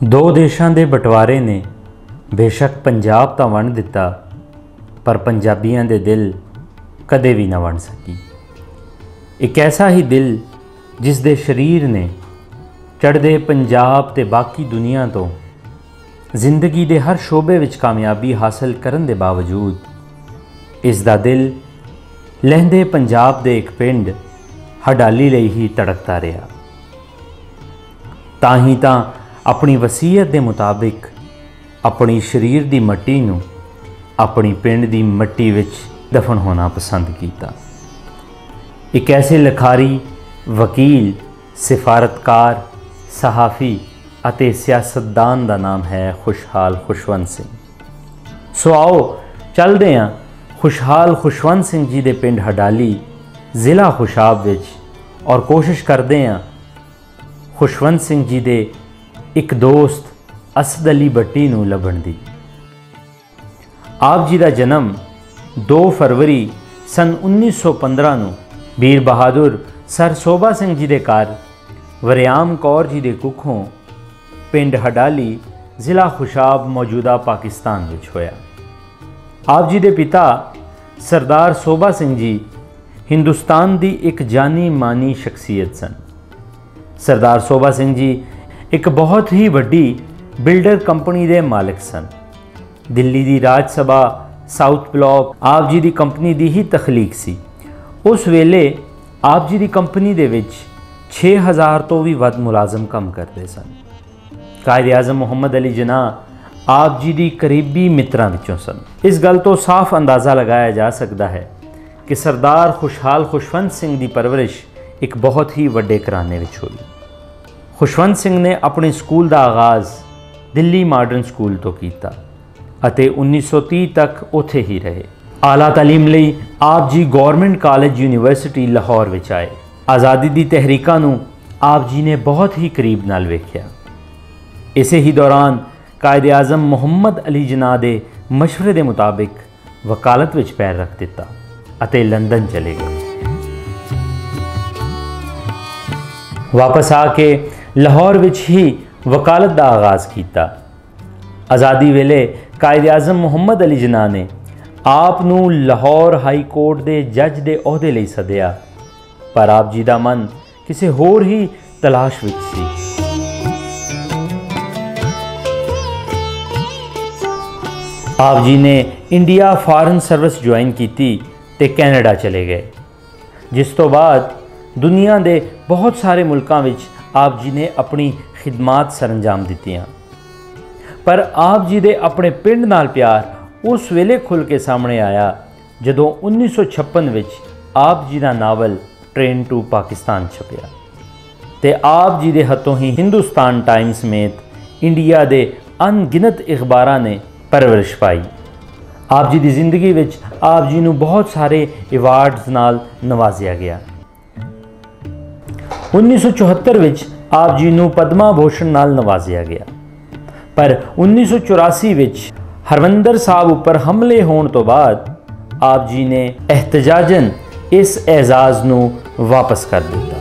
दो देशों के बंटवारे ने बेशक पंजाब तो वंड दिता, पर पंजाबियों के दिल कदे भी ना वंड सकी। एक ऐसा ही दिल जिस दे शरीर ने चढ़दे पंजाब ते बाकी दुनिया तो जिंदगी के हर शोबे विच कामयाबी हासिल करन दे बावजूद इसका दिल लहंदे पंजाब दे एक पिंड हडाली लई ही तड़कता रहा। ताही तां अपनी वसीयत के मुताबिक अपनी शरीर की मट्टी नूं अपनी पिंड की मट्टी विच दफन होना पसंद किया। एक ऐसे लिखारी, वकील, सिफारतकार, सहाफ़ी अते सियासतदान का नाम है खुशहाल खुशवंत सिंह। सो आओ चलते हैं खुशहाल खुशवंत सिंह जी के पिंड हडाली, ज़िला खुशाब विच, और कोशिश करते हैं खुशवंत सिंह जी के एक दोस्त असद अली भट्टी नूं लभण दी। आप जी का जन्म 2 फरवरी सन 1915 नूं बीर बहादुर सर सोभा सिंह जी के घर वरियाम कौर जी के कुखों पिंड हडाली, ज़िला खुशाब, मौजूदा पाकिस्तान विच होया। आप जी के पिता सरदार सोभा सिंह जी हिंदुस्तान की एक जानी मानी शख्सियत सन। सरदार सोभा सिंह जी एक बहुत ही वड्डी बिल्डर कंपनी के मालिक सन। दिल्ली की राज सभा साउथ ब्लॉक आप जी की कंपनी की ही तखलीक सी। उस वेले आप जी की कंपनी दे विच 6000 तो भी वध मुलाजम काम करते सन। कायद आज़म मुहम्मद अली जिन्नाह आप जी की करीबी मित्रां विचों सन। इस गल तो साफ अंदाज़ा लगाया जा सकता है कि सरदार खुशहाल खुशवंत सिंह की परवरिश एक बहुत ही वड्डे घराने विच हुई। खुशवंत सिंह ने अपने स्कूल का आगाज़ दिल्ली मॉडर्न स्कूल तो किया अते 1930 तक उत्थे ही रहे। आला तालीम लई आप जी गौरमेंट कॉलेज यूनिवर्सिटी लाहौर विच आए। आज़ादी दी तहरीकां नूं आप जी ने बहुत ही करीब नाल वेख्या। इसे ही दौरान कायद आज़म मुहम्मद अली जिन्नाह दे मशवरे के मुताबिक वकालत विच पैर रख दिता अते लंदन चले गए। वापस आके लाहौर विच ही वकालत का आगाज़ किया। आज़ादी वेले कायद आज़म मुहम्मद अली जिन्नाह ने आप नूं लाहौर हाई कोर्ट के जज के अहदे लई सद्या, पर आप जी का मन किसी होर ही तलाश विच सी। आप जी ने इंडिया फॉरेन सर्विस ज्वाइन की ते कैनेडा चले गए, जिस तो बाद दुनिया के बहुत सारे मुल्कों विच आप जी ने अपनी खिदमात सरंजाम दित्तियां। पर आप जी दे अपने पिंड नाल प्यार उस वेले खुल के सामने आया जदों 1956 विच आप जी का नावल ट्रेन टू पाकिस्तान छपया ते आप जी दे हथों ही हिंदुस्तान टाइम्स समेत इंडिया के अनगिनत अखबारां ने परवरिश पाई। आप जी की जिंदगी विच आप जी नूं बहुत सारे अवार्ड्स नाल नवाजिया गया। 1974 विच आप जी नूं पद्मा भूषण नाल नवाजिया गया, पर 1984 विच हरमंदर साहब उपर हमले होने तो बाद आप जी ने एहतजाजन इस एजाज़ नूं वापस कर दिता।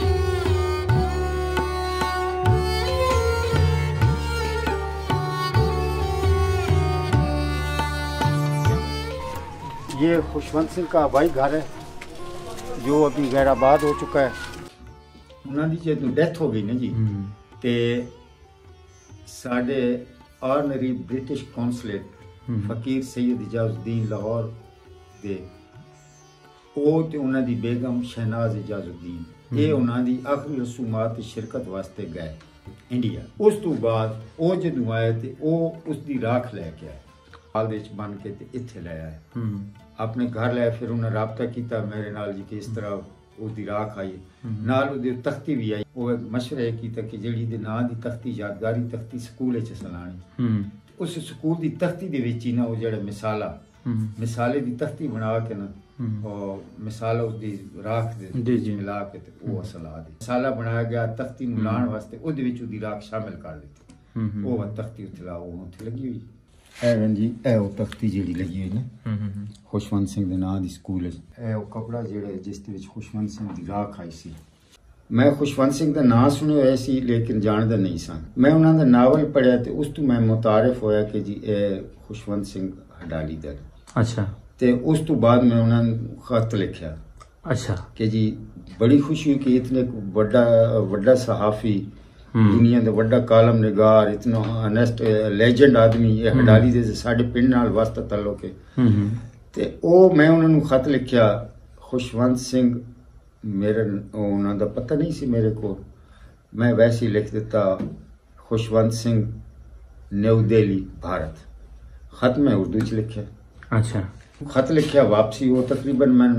ये खुशवंत सिंह का हवाई घर है जो अभी गैराबाद हो चुका है। उन्होंने जो डेथ हो गई ना जी, ते साढ़े ऑनरी ब्रिटिश कौंसलेट फकीर सैयद इजाजुद्दीन लाहौर दे ते उन्हों की बेगम शहनाज इजाजुद्दीन ये उन्होंने आखिरी रसूमात शिरकत वास्ते गए इंडिया। उस तो बाद वो जो आए तो उसकी राख लैके आए, हाल बन के इत्थे ले आए, अपने घर लाए। फिर उन्हें रबता किया मेरे नाल जी कि इस तरह उसकी राख आई नाल उहदी तख्ती भी आई। वो मशवरा किया कि जिहड़ी दे नां दी तख्ती यादगारी तख्ती स्कूल च सलानी, उस स्कूल की तख्ती दे विच ही ना वो जिहड़ा मिसाले की तख्ती बना के ना और मिसाला उसकी राख दे मिला के वो सला दी मिसाला बनाया गया। तख्ती नूं लाण वास्ते उहदे विच उहदी राख शामिल कर दी। वो तख्ती उत्थे ला वो उत्थे लगी हुई एवन जी। ए वो तख्ती जिहड़ी लगी हुई ना खुशवंत सिंह दे नां दी स्कूल ए वो कपड़ा जिहड़ा जिस दे विच खुशवंत सिंह दी राख आई सी मैं खुशवंत सिंह का नाम सुने हुए सी लेकिन जानता नहीं सा। मैं उन्होंने नावल पढ़िया तो उस तो मैं मुतारिफ होया कि जी ए खुशवंत सिंह हडाली दा। अच्छा। ते उस तो बाद मैं उन्होंने खत लिखा। अच्छा। कि जी बड़ी खुशी हुई कि इतने बड़ा सहाफ़ी दुनिया का बड़ा कालम निगार इतना ऑनेस्ट लेजेंड आदमी ये हडाली दे साडे पिंड नाल वास्ता ताल्लुक है। ते ओ मैं उन्होंने खत लिखा। खुशवंत सिंह मेरे उन्हों का पता नहीं सी मेरे को, मैं वैसे ही लिख दिता खुशवंत सिंह न्यू दिल्ली भारत। खत मैं उर्दू च लिखा। अच्छा। खत लिखा वापसी वो तकरीबन मैं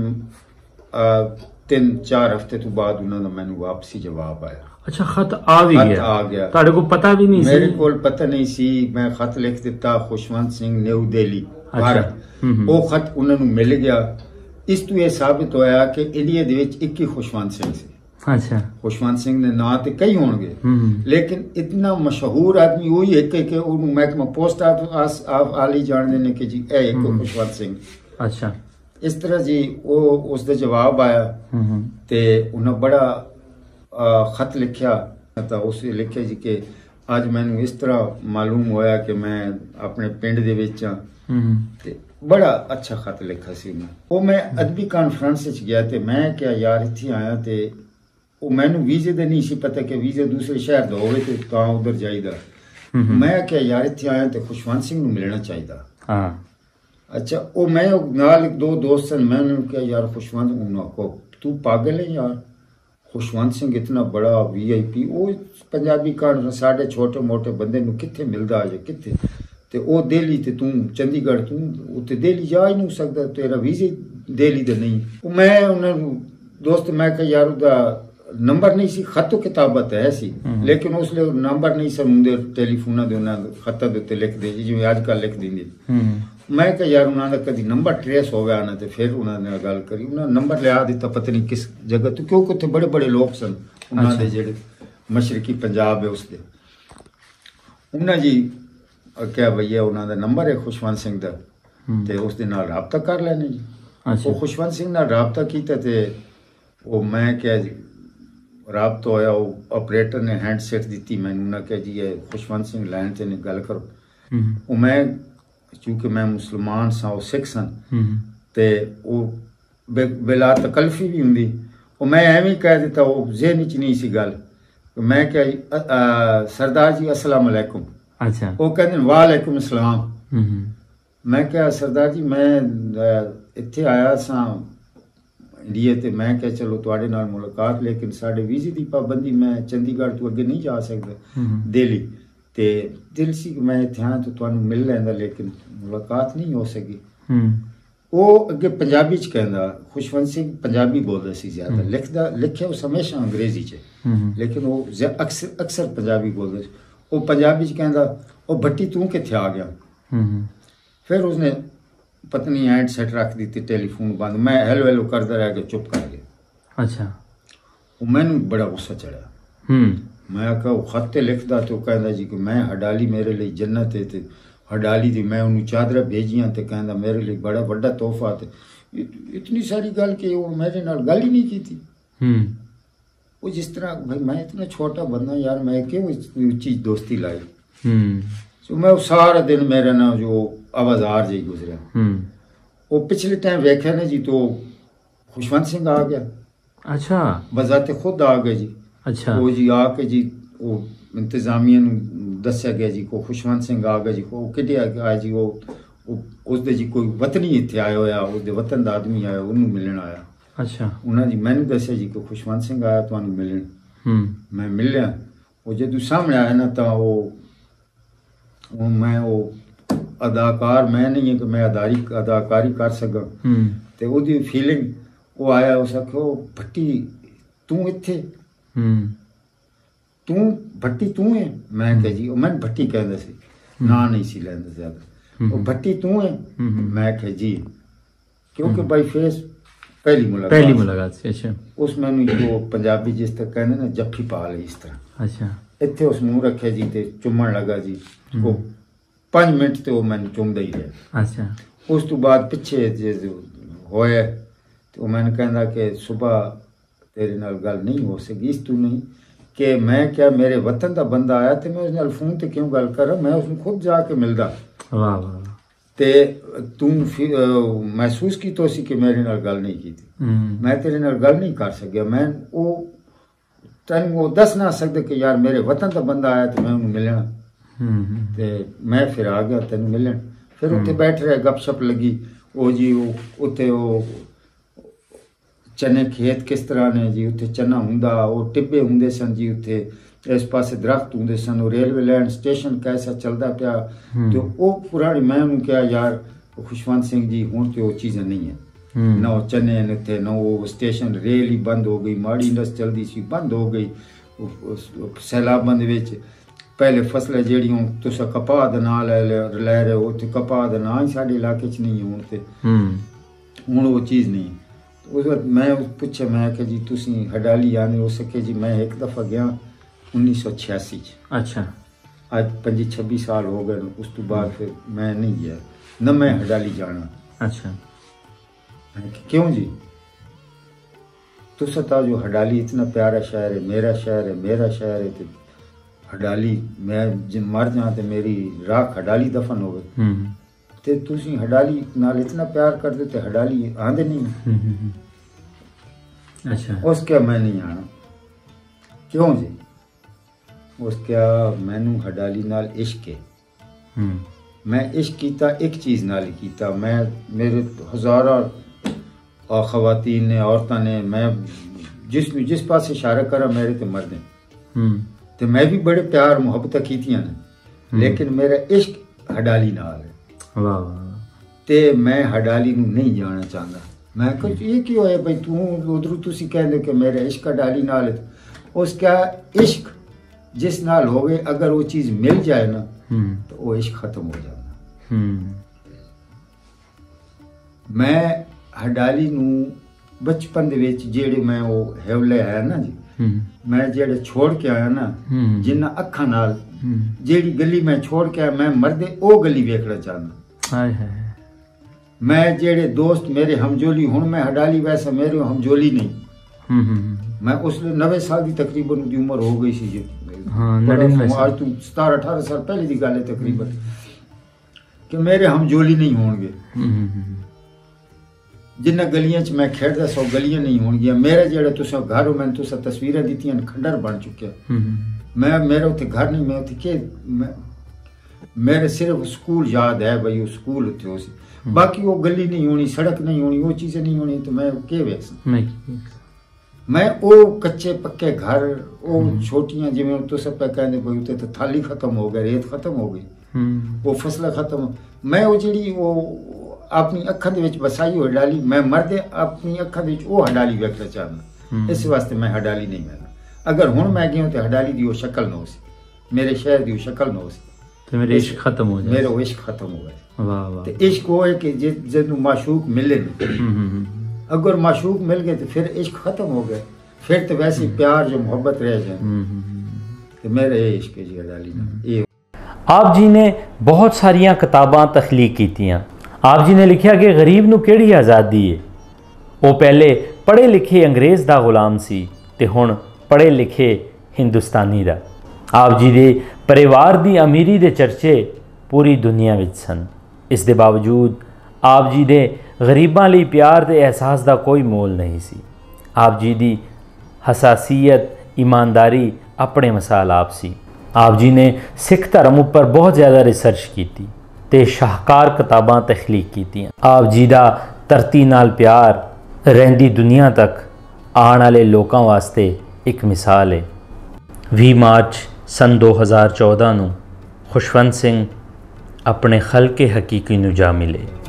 3-4 हफ्ते तो बाद उन्होंने मैंने वापसी जवाब आया। अच्छा खत आ भी गया? आ गया। तारे को पता भी नहीं? मेरे को पता नहीं सी। मैं खत लिख दिता खुशवंत सिंह न्यू दिल्ली भारत। वो खत उन्होंने मिल गया। इस तो यह साबित होया कि इंडिया दे विच एक ही खुशवंत सिंह से। अच्छा। खुशवंत सिंह ने ना तो कई होंगे लेकिन इतना मशहूर आदमी वही एक है कि महकमा पोस्ट ऑफिस आली जान देने कि जी ए एक खुशवंत सिंह। अच्छा। इस तरह जी वो उसका जवाब आया ते उन्हें बड़ा खत लिखा। तो उस लिखे जी कि आज मैनू इस तरह मालूम होया कि मैं अपने पिंड दे विच ते बड़ा अच्छा खत लिखा सी मैं। वो मैं अदबी कॉन्फ्रेंस गया ते मैं क्या यार इत्थे आया ते वो मैनू वीजे दे नहीं सी पता कि वीजा दूसरे शहर दा होवे ते तां उधर जाईदा। मैं क्या यार इत्थे आया ते खुशवंत सिंह नू मिलना चाहिदा। हाँ। अच्छा। वो मैं नाल 2 दोस्त सन। मैं उन्होंने कहा यार खुशवंत उन्होंने को तू पागल है यार, खुशवंत सिंह इतना बड़ा VIP वो पंजाबी कॉन्फ्रेंस साढ़े छोटे मोटे बंदे नू कित्थे मिलदा है कित्थे ते ओ दिल्ली ते तू चंडीगढ़ तू उत्ते दिल्ली जा ही नहीं सकता, तेरा वीजे दिल्ली दे नहीं। मैं उन्होंने दोस्त मैं कहा यार उदा नंबर नहीं सी, खत किताबत है सी लेकिन उसले नंबर नहीं सन उनके टेलीफोन दे उन्होंने खत दे उत्ते लिख दे जिवें अजकल लिख देंगे। मैं कहा यार उन्होंने कभी नंबर ट्रेस हो गया ना तो फिर उन्होंने गल करी। उन्होंने नंबर लिया दिता पता नहीं किस जगह तो क्योंकि उत्थे बड़े बड़े लोग सन उन्होंने जेड़े मशरकी पंजाब है उसके। उन्होंने जी क्या भैया उन्होंने नंबर है खुशवंत सिंह का ते उस दे नाल राबता कर लेने जी। वो खुशवंत सिंह नाल राबता किया ते वो मैं क्या जी राबता होया। वो ऑपरेटर ने हैंडसेट दी मैनू ना कहा जी ये खुशवंत सिंह लैन ते गल करो। वो मैं क्योंकि मैं मुसलमान सा वो सिख सन ते वो बिला तकल्फी भी होंगी। वो मैं एवं कह दिता वो ज़हन च नहीं सी गल। मैं क्या सरदार जी अस्सलाम वालेकुम। अच्छा। वो कहते वालेकुम अस्सलाम। मैं क्या सरदार जी मैं इत्थे आया सा इंडिया ते मैं क्या चलो तुहाडे नाल मुलाकात लेकिन साढ़े वीजे की पाबंदी मैं चंडीगढ़ तो अगे नहीं जा सकता दिल्ली ते दिल सी मैं इत्थे आया तो तुहानू मिल लैंदा लेकिन मुलाकात नहीं हो सकी। वो अगे पंजाबी च कहंदा खुशवंत सिंह पंजाबी बोलदा सी ज्यादा लिखिया उस हमेशा अंग्रेजी च लेकिन वो अक्सर पंजाबी बोलदा सी। वो पंजाबी च कहंदा ओ भट्टी तू कित्थे आ गया। फिर उसने पत्नी हैंड सेट रख दी टेलीफोन बंद। मैं हेलो हेलो करता रह गया चुप कर गया। अच्छा। वो मैनू बड़ा गुस्सा चढ़ा। मैं आखा वो खत लिखदा तो कहंदा जी कि मैं हडाली मेरे लिए जन्नत है ते हडाली दी मैं उन्होंने चादर भेजियां ते कहंदा मेरे लिए बड़ा बड़ा तोहफा ते इतनी सारी गल कि वो मेरे नाल गल ही नहीं की थी। वो जिस तरह भाई मैं इतना छोटा बंदा यार मैं क्यों उच्ची दोस्ती लाई। तो मैं सारा दिन मेरे ना जो आवाजार जी गुजरा। वो पिछले टाइम वेख्या ना जी तो खुशवंत सिंह आ गया। अच्छा। बजाते खुद आ गए जी। अच्छा। वो जी आके जी वो इंतजामिया दसिया गया जी को खुशवंत सिंह आ गया जी को कि आया जी वो उसके जी कोई वतनी इतने आया होया उसके वतन का आदमी आया उन्होंने मिलन आया। अच्छा। उन्होंने जी मैंने दसिया जी को खुशवंत सिंह आया तो मिलन। मैं मिलिया वो जो सामने आया ना तो वो मैं वो अदाकार मैं नहीं है कि मैं अदाकारी कर सका तो वो फीलिंग वो आया उस आखो भट्टी तू इत्थे तू भट्टी तू है। मैं कह जी मैं भट्टी कहता सी ना नहीं सी लैंदा ज्यादा। वो भट्टी तू है। मैं कह जी क्योंकि बाई फेस पहली मुलाकात से। अच्छा। उस मैनू जो पंजाबी जिस तरह कहते ना जफ्फी पा ली इस तरह। अच्छा। इत्थे उस मुंह रखे जी ते चुमन लगा जी वो 5 मिनट तो वो मैंने चुमदा ही रहा। अच्छा। उस तो बाद पिछे जो होया तो मैंने कहना कि सुबह तेरे नाल गल नहीं हो सकी इस तू नहीं कि मैं क्या मेरे वतन का बंदा आया तो मैं उस नाल फोन ते क्यों गल करा, मैं उसनूं खुद जाके मिलदा। वाह वाह। ते तू महसूस की तो सी कि मेरे नाल गल नहीं की, मैं तेरे नाल गल नहीं कर सकिया। मैं वो तेन वो दस ना सकदा कि यार मेरे वतन का बंदा आया तो मैं उन्हें मिलना। ते मैं फिर आ गया तेन मिलन। फिर उत्थे बैठ रहे, गपशप लगी। वो जी वो उत्थे वो चने खेत किस तरह ने जी, उत्थे चना हुंदा, वो टिब्बे हुंदे सन जी, उत्थे इस पासे दरख्त हुंदे सन, वो रेलवे लाइन स्टेशन कैसा चलदा पिया। तो वो पुरानी मैं उन्हें क्या यार खुशवंत सिंह जी हुण तो वो चीज़ें नहीं है, ना वो चने न थे, ना वो स्टेशन, रेल ही बंद हो गई, माड़ी इंडस चलती सी बंद हो गई सैलाबंद विच। पहले फसलें जड़ियों तुस कपाह दा नां लै रहे हो, तो कपाह दा नां ही साडे इलाके च नहीं है हुण वो चीज़ नहीं। उस वक्त मैं पूछे, मैं कि जी तुसी हडाली आने हो सके जी। मैं एक दफ़ा गया 1986 च। अच्छा, अज 25-26 साल हो गए। उस तो बाद फिर मैं नहीं गया, न मैं हडाली जाना। अच्छा, क्यों जी? तुस था जो हडाली इतना प्यारा शहर है, मेरा शहर है, मेरा शहर है। तो हडाली मैं जिन मर जा तो मेरी राख हडाली दफन हो गई। ते तुसी हडाली नाल इतना प्यार कर दे, हडाली आंदे नहीं। अच्छा, उस क्या मैं नहीं आना। क्यों जी? उस क्या मैनू हडाली नाल इश्क है। मैं इश्क कीता एक चीज़ नाल ही कीता। मैं मेरे हज़ारा ख़वातीन ने, औरतां ने, मैं जिस पास इशारा करा मेरे ते मर्दे। ते मैं भी बड़े प्यार मुहब्बत कीतियां ने, लेकिन मेरा इश्क हडाली नाल है। वाह। ते मैं हडाली नूं नहीं जाना चाहता। मैं कुछ ये क्यों है भाई तू उधरों तुसी कहंदे कि मेरा इश्क हडाली नाल है। उस क्या इश्क जिस नाल हो गए, अगर वो चीज़ मिल जाए ना तो वो इश्क खत्म हो जाता। मैं हडाली नूं बचपन दे विच जेड़े मैं वो हेवले है ना जी, मैं जेड़े छोड़ के आया ना, जिन्ना अखा नाल जेड़ी गली मैं छोड़ के आया, मैं मरदे ओ गली वेखना चाहना। मैं जेड़े दोस्त मेरे हमजोली, हुण मैं हडाली वैसा मेरे हमजोली नहीं। मैं उसले 90 साल की तकरीबन उनकी उम्र हो गई सी जी। आज तू 17-18 साल पहले की गल है तकरीबन, कि मेरे हमजोली नहीं होंगे। जिन्ना गलियां च मैं खेड़दा सो गलियां नहीं होंगियां। मेरे जेड़े तुसा घर हो, मैंने तुसा तस्वीरें दित्तियां, खंडर बन चुके। मैं मेरे उत्थे घर नहीं, मैं उत्थे के मेरे सिर्फ स्कूल याद है भाई, वो स्कूल उत्थे हो सी। बाकी वो गली नहीं होनी, सड़क नहीं होनी, वो चीज़ें नहीं होनी, तो मैं के वेख सकता। मैं वो कच्चे पक्के घर, वो छोटियां जिवें तुस पे कहंदे भाई उत्थे तो थाली खत्म हो गई, रेत खत्म हो गई, वो फसलें खत्म। मैं वो जी वो अपनी अखां दे विच बसाई हो हडाली, मैं मरदे अपनी अखां दे विच वो हडाली वेखना चाहना। इस वास्ते मैं हडाली नहीं मिलना। अगर हुण मैं गया तो हडाली दी वो शक्ल न हो सी, मेरे शहर दी वो शक्ल न हो सी, तो मेरे इश्क खत्म हो जाए। मेरा इश्क खत्म हो गया। वाह वाह। तो इश्क वो है कि जिन्हों माशूक मिले, अगर माशूक मिल गए तो फिर इश्क खत्म हो गया। फिर तो वैसे प्यार जो मोहब्बत रह जाए। तो मेरा ये इश्क है जी हडाली। आप जी ने बहुत सारिया किताबां तखलीक कीतियां। आप जी ने लिखा कि गरीब नूं केड़ी आज़ादी है। वो पहले पढ़े लिखे अंग्रेज़ दा गुलाम सी ते हुण पढ़े लिखे हिंदुस्तानी दा। आप जी दे परिवार दी अमीरी दे चर्चे पूरी दुनिया विच सन। इस दे बावजूद आप जी दे गरीबां लई प्यार दे एहसास दा कोई मोल नहीं सी। आप जी दी हसासीयत, ईमानदारी अपने मिसाल आप सी। आप जी ने सिख धर्म उपर बहुत ज़्यादा रिसर्च की ते शाहकार किताबां तखलीक कीतियां। आप जी दा धरती नाल प्यार रहिंदी दुनिया तक आने वाले लोगों वास्ते एक मिसाल है। 20 मार्च सन 2014 नूं खुशवंत सिंह अपने खल्के हकीकी नूं जा मिले।